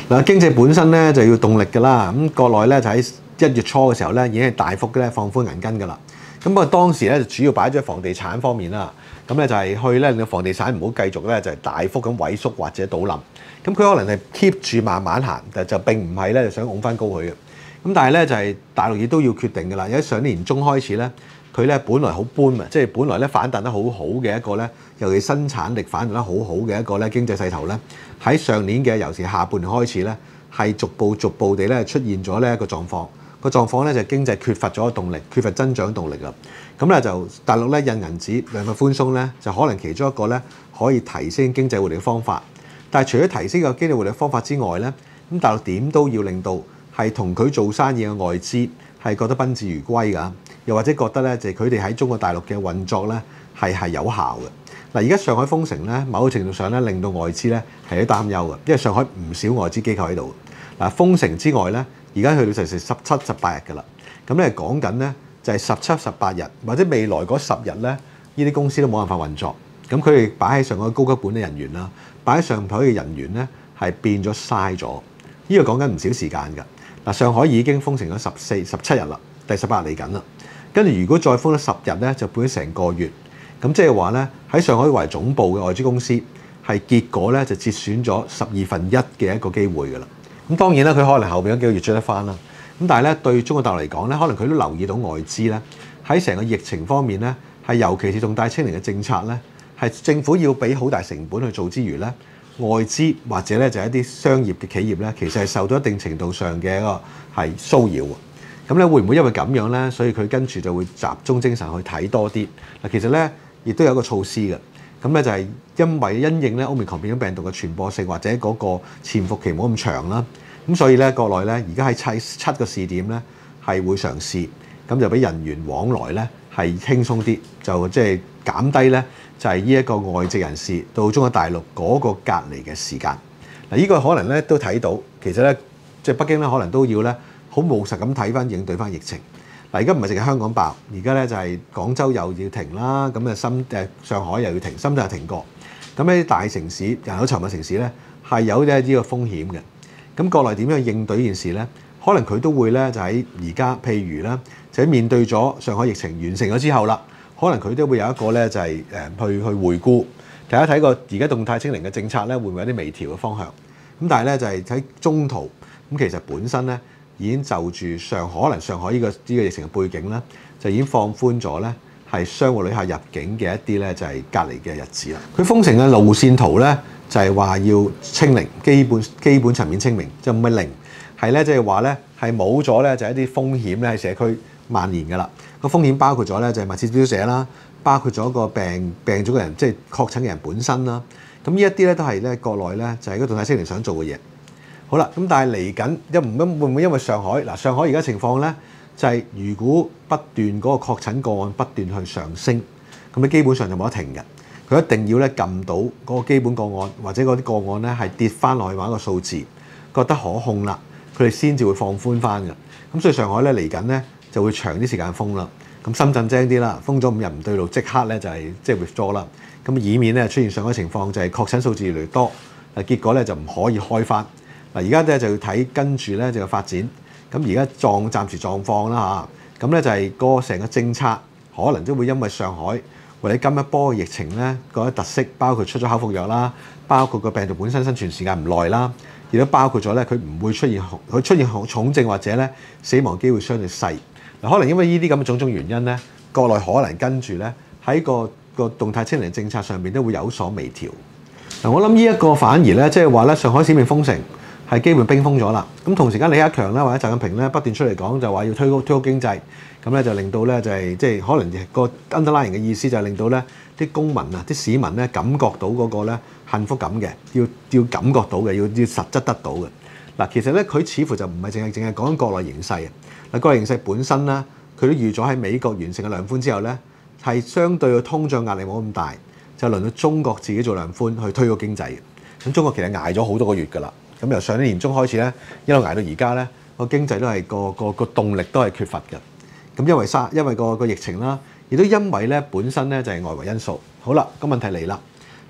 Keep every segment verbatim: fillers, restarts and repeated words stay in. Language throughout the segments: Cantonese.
嗱，經濟本身咧就要動力㗎啦。咁國內咧就喺一月初嘅時候咧已經係大幅咧放寬銀根㗎啦。咁不過當時咧就主要擺咗喺房地產方面啦。咁咧就係去咧令到房地產唔好繼續咧就係大幅咁萎縮或者倒冧。咁佢可能係 keep 住慢慢行，但就並唔係咧就想拱翻高佢嘅。咁但係咧就係大陸亦都要決定㗎啦。喺上年年中開始咧，佢咧本來好搬啊，即係本來咧反彈得好好嘅一個咧，尤其生產力反彈得好好嘅一個咧經濟勢頭咧，喺上年嘅尤其下半年開始咧，係逐步逐步地咧出現咗呢一個狀況。個狀況咧就係經濟缺乏咗動力，缺乏增長動力啦。咁咧就大陸咧印銀紙量化寬鬆咧，就可能其中一個咧可以提升經濟活力嘅方法。但係除咗提升個經濟活力方法之外咧，咁大陸點都要令到係同佢做生意嘅外資係覺得賓至如歸㗎，又或者覺得咧就係佢哋喺中國大陸嘅運作咧係係有效嘅。嗱，而家上海封城咧，某個程度上咧令到外資咧係有擔憂嘅，因為上海唔少外資機構喺度。嗱，封城之外咧，而家去到就成十七、十八日㗎啦。咁咧講緊咧就係十七、十八日，或者未來嗰十日咧，呢啲公司都冇辦法運作。咁佢哋擺喺上海高級管理人員啦，擺喺上海嘅人員咧係變咗嘥咗。呢個講緊唔少時間㗎。嗱，上海已經封城咗十四、十七日啦，第十八日嚟緊啦。跟住如果再封咗十日咧，就變咗成個月。咁即係話咧，喺上海為總部嘅外資公司係結果咧就節選咗十二分一嘅一個機會㗎啦。咁當然啦，佢可能後邊嗰幾個月追得翻啦。咁但係咧，對中國大陸嚟講咧，可能佢都留意到外資咧喺成個疫情方面咧，係尤其是動態清零嘅政策咧，係政府要俾好大成本去做之餘咧，外資或者咧就係一啲商業嘅企業咧，其實係受到一定程度上嘅一個係騷擾。咁咧會唔會因為咁樣咧，所以佢跟住就會集中精神去睇多啲嗱？其實咧亦都有一個措施嘅。咁咧就係因為因應咧 Omicron 變種病毒嘅傳播性或者嗰個潛伏期冇咁長啦，咁所以咧國內咧而家喺七七個試點咧係會嘗試，咁就俾人員往來咧係輕鬆啲，就即係減低咧就係呢一個外籍人士到中國大陸嗰個隔離嘅時間。嗱，呢個可能咧都睇到，其實咧即係北京咧可能都要咧好務實咁睇翻應對翻疫情。嗱，而家唔係淨係香港爆，而家咧就係廣州又要停啦，咁啊深誒上海又要停，深圳又停過。咁呢啲大城市、人口稠密城市咧係有呢啲個風險嘅。咁國內點樣應對呢件事咧？可能佢都會咧就喺而家，譬如咧就喺面對咗上海疫情完成咗之後啦，可能佢都會有一個咧就係誒去去回顧，大家睇過而家動態清零嘅政策咧會唔會有啲微調嘅方向？咁但係咧就係喺中途咁，其實本身咧。已經就住上可能上海呢個呢個疫情嘅背景咧，就已經放寬咗咧，係商務旅客入境嘅一啲咧就係隔離嘅日子啦。佢封城嘅路線圖咧就係話要清零，基本基本層面清零，就唔係零，係咧即係話咧係冇咗咧就係一啲風險咧喺社區蔓延㗎啦。個風險包括咗咧就係密切接觸者啦，包括咗個病病咗嘅人，即係確診嘅人本身啦。咁呢一啲咧都係咧國內咧就係嗰動態清零想做嘅嘢。好啦，咁但係嚟緊一唔會唔會因為上海嗱上海而家情況咧，就係如果不斷嗰個確診個案不斷去上升，咁你基本上就冇得停嘅。佢一定要咧撳到嗰個基本個案或者嗰啲個案咧係跌翻落去某一個數字，覺得可控啦，佢哋先至會放寬翻嘅。咁所以上海咧嚟緊咧就會長啲時間封啦。咁深圳精啲啦，封咗五日唔對路，即刻咧就係即係 withdraw 啦。咁以免咧出現上海情況就係確診數字越嚟越多，嗱結果咧就唔可以開翻。嗱，而家咧就要睇跟住咧就有發展，咁而家狀暫時狀況啦嚇，咁咧就係個成個政策可能都會因為上海或者今一波嘅疫情咧嗰啲特色，包括出咗口服藥啦，包括個病毒本身生存時間唔耐啦，亦都包括咗咧佢唔會出現佢出現重症或者咧死亡機會相對細。嗱，可能因為呢啲咁嘅種種原因咧，國內可能跟住咧喺個個動態清零政策上邊都會有所微調。嗱，我諗呢一個反而咧即係話咧上海市面封城。係基本冰封咗啦，咁同時間李克強咧或者習近平咧不斷出嚟講就話要推高推高經濟，咁咧就令到咧就係即係可能個 underlying 嘅意思就係令到咧啲公民啊、啲市民咧感覺到嗰個咧幸福感嘅，要要感覺到嘅，要要實質得到嘅。嗱，其實咧佢似乎就唔係淨係淨係講緊國內形勢啊，嗱國內形勢本身咧佢都預咗喺美國完成嘅量寬之後咧係相對嘅通脹壓力冇咁大，就輪到中國自己做量寬去推高經濟嘅。咁中國其實捱咗好多個月㗎啦。咁由上年年中開始咧，一路捱到而家咧，個經濟都係個個個動力都係缺乏嘅。咁因為沙，因為個個疫情啦，亦都因為咧本身咧就係外圍因素。好啦，個問題嚟啦，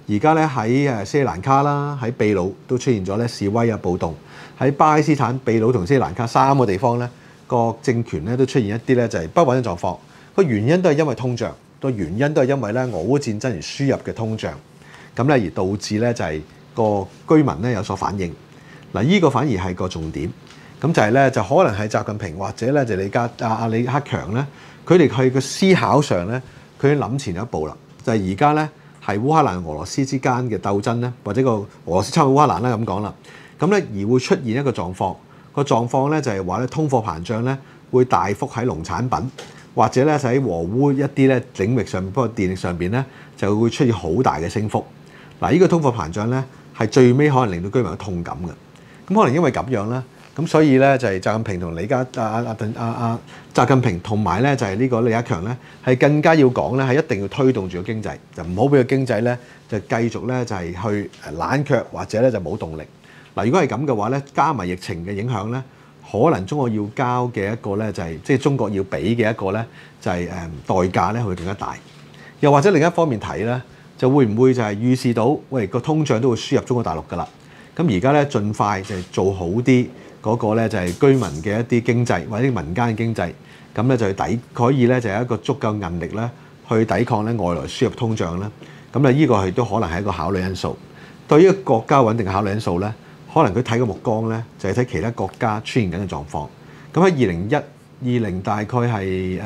而家咧喺誒斯里蘭卡啦，喺秘魯都出現咗咧示威啊暴動，喺巴基斯坦、秘魯同斯里蘭卡三個地方咧個政權咧都出現一啲咧就係不穩定狀況。個原因都係因為通脹，個原因都係因為咧俄烏戰爭而輸入嘅通脹，咁咧而導致咧就係個居民咧有所反應。嗱，呢個反而係個重點。咁就係咧，就可能係習近平或者咧就李家啊啊李克強咧，佢哋去個思考上咧，佢已經諗前一步啦。就係而家咧。係烏克蘭俄羅斯之間嘅鬥爭咧，或者個俄羅斯參與烏克蘭啦咁講啦，咁咧而會出現一個狀況，個狀況咧就係話咧通貨膨脹咧會大幅喺農產品或者咧喺俄烏一啲咧領域上面，包括電力上邊咧就會出現好大嘅升幅。嗱，呢個通貨膨脹咧係最尾可能令到居民有痛感嘅。咁可能因為咁樣啦，咁所以咧就係習近平同李家啊啊啊啊習近平同埋咧就係呢個李克強咧係更加要講咧係一定要推動住個經濟，就唔好俾個經濟咧就繼續咧就係去冷卻或者咧就冇動力。嗱，如果係咁嘅話咧，加埋疫情嘅影響咧，可能中國要交嘅一個咧就係即係中國要俾嘅一個咧就係誒代價咧會更加大。又或者另一方面睇咧，就會唔會就係預示到喂個通脹都會輸入中國大陸㗎啦？咁而家咧盡快就係做好啲。嗰個咧就係居民嘅一啲經濟或者民間嘅經濟，咁咧就抵可以咧就有一個足夠韌力咧去抵抗咧外來輸入通脹啦。咁咧呢個係都可能係一個考慮因素。對於國家穩定嘅考慮因素咧，可能佢睇個目光咧就係睇其他國家出現緊嘅狀況。咁喺二零一二零大概係誒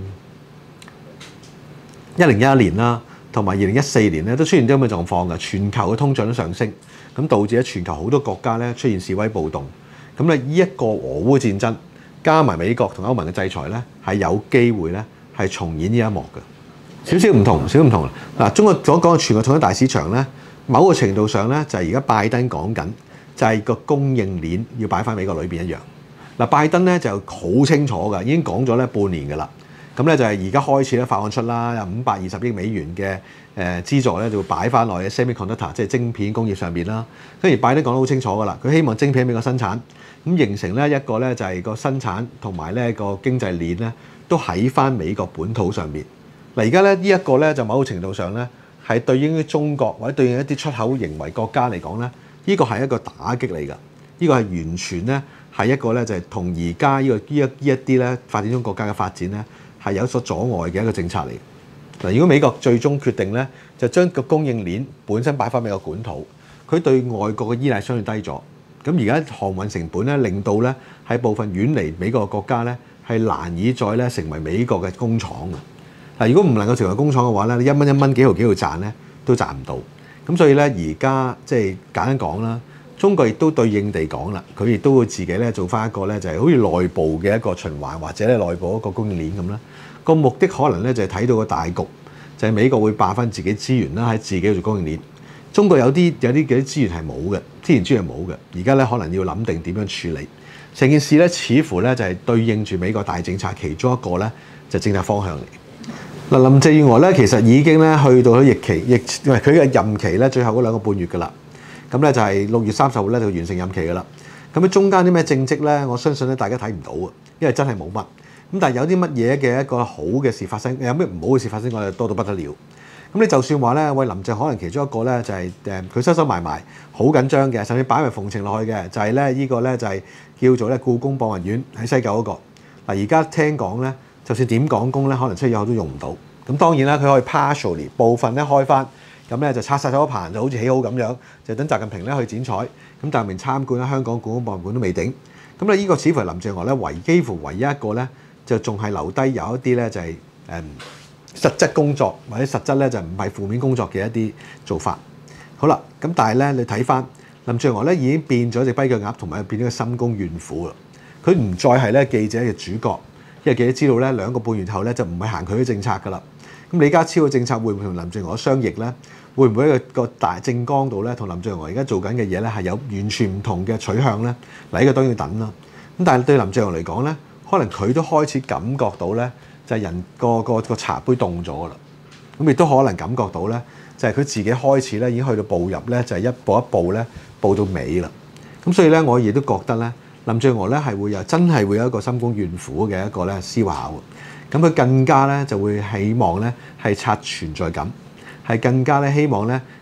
一零一一年啦，同埋二零一四年咧都出現咗咁嘅狀況嘅，全球嘅通脹都上升，咁導致喺全球好多國家咧出現示威暴動。咁咧，呢一個俄烏戰爭加埋美國同歐盟嘅制裁咧，係有機會咧係重演呢一幕嘅。少少唔同，少少唔同嗱。中國所講嘅全球統一大市場咧，某個程度上咧就係而家拜登講緊，就係個供應鏈要擺翻美國裏邊一樣。嗱，拜登咧就好清楚㗎，已經講咗咧半年㗎啦。咁咧就係而家開始咧法案出啦，有五百二十億美元嘅誒資助咧，就會擺翻落去 semiconductor，即係晶片工業上邊啦。跟住拜登講得好清楚㗎啦，佢希望晶片喺美國生產，咁形成咧一個咧就係個生產同埋咧個經濟鏈咧都喺翻美國本土上邊。嗱，而家咧呢一個咧就某個程度上咧係對應於中國或者對應一啲出口型為國家嚟講咧，呢個係一個打擊嚟㗎。呢個係完全咧係一個咧就係同而家呢個呢一呢一啲咧發展中國家嘅發展咧係有所阻礙嘅一個政策嚟。嗱，如果美國最終決定咧，就將個供應鏈本身擺翻美國本土，佢對外國嘅依賴相對低咗。咁而家航運成本咧，令到咧喺部分遠離美國嘅國家咧，係難以再咧成為美國嘅工廠嘅。嗱，如果唔能夠成為工廠嘅話咧，你一蚊一蚊幾毫幾毫賺咧，都賺唔到。咁所以咧，而家即係簡單講啦，中國亦都對應地講啦，佢亦都會自己咧做翻一個咧，就係好似內部嘅一個循環，或者咧內部一個供應鏈咁啦。個目的可能咧就係睇到個大局，就係美國會霸翻自己資源啦，喺自己做供應鏈。中國有啲有啲嘅資源係冇嘅，資源資源係冇嘅。而家咧可能要諗定點樣處理成件事咧，似乎咧就係對應住美國大政策其中一個咧就政策方向嚟。嗱，林鄭月娥咧其實已經咧去到咗役期，役唔係佢嘅任期咧最後嗰兩個半月㗎啦。咁咧就係六月三十號咧就完成任期㗎啦。咁喺中間啲咩政績咧，我相信咧大家睇唔到啊，因為真係冇乜。咁但係有啲乜嘢嘅一個好嘅事發生，有咩唔好嘅事發生，我哋多到不得了。咁你就算話咧，喂，林鄭可能其中一個咧就係誒佢收收埋埋好緊張嘅，甚至擺埋縫情落去嘅，就係咧呢個咧就係叫做咧故宮博物院喺西九嗰個。嗱，而家聽講咧，就算點講工咧，可能出咗都用唔到。咁當然啦，佢可以 partially 部分咧開翻，咁咧就拆晒咗一棚，就好似起好咁樣，就等習近平咧去剪彩。咁習近平參觀咧香港故宮博物館都未定。咁咧呢個似乎係林鄭月娥咧唯幾乎唯一一個咧。就仲係留低有一啲咧，就係誒實質工作或者實質咧就唔係負面工作嘅一啲做法。好啦，咁但係咧你睇翻林鄭月娥咧已經變咗隻跛腳鴨，同埋變咗個深宮怨婦啦。佢唔再係咧記者嘅主角，因為記者知道咧兩個半月後咧就唔係行佢嘅政策噶啦。咁李家超嘅政策會唔會同林鄭月娥相逆咧？會唔會喺個大政綱度咧同林鄭月娥而家做緊嘅嘢咧係有完全唔同嘅取向咧？嗱，呢個當然要等啦。咁但係對林鄭月娥嚟講咧，可能佢都開始感覺到咧，就係人個個個茶杯凍咗噶啦。咁亦都可能感覺到咧，就係佢自己開始咧已經去到步入咧，就係一步一步咧步到尾啦。咁所以咧，我亦都覺得咧，林鄭月娥咧係會有真係會有一個深宮怨婦嘅一個咧思考。咁佢更加咧就會希望咧係刷存在感，係更加咧希望咧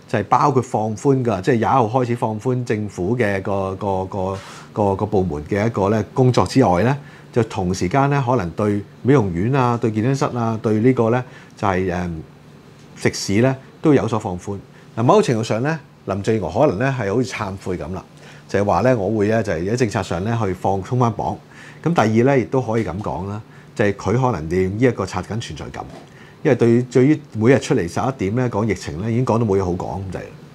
就係包括放寬㗎，即係廿一號開始放寬政府嘅個個個個個部門嘅一個咧工作之外咧，就同時間咧可能對美容院啊、對健身室啊、對呢個咧就係誒食肆咧都有所放寬。嗱，某個程度上咧，林鄭月娥可能咧係好似懺悔咁啦，就係話咧我會咧就係喺政策上咧去放鬆翻綁。咁第二咧亦都可以咁講啦，就係佢可能利用呢一個刷緊存在感，因為對對於每日出嚟十一點咧講疫情咧已經講到冇嘢好講咁滯。